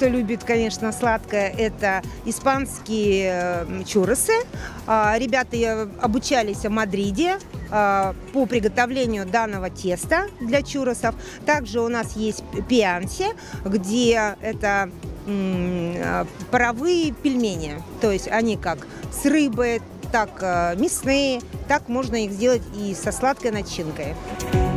кто любит, конечно, сладкое, это испанские чурросы. Ребята обучались в Мадриде по приготовлению данного теста для чурросов. Также у нас есть пианси, где это паровые пельмени. То есть они как с рыбой, так мясные, так можно их сделать и со сладкой начинкой.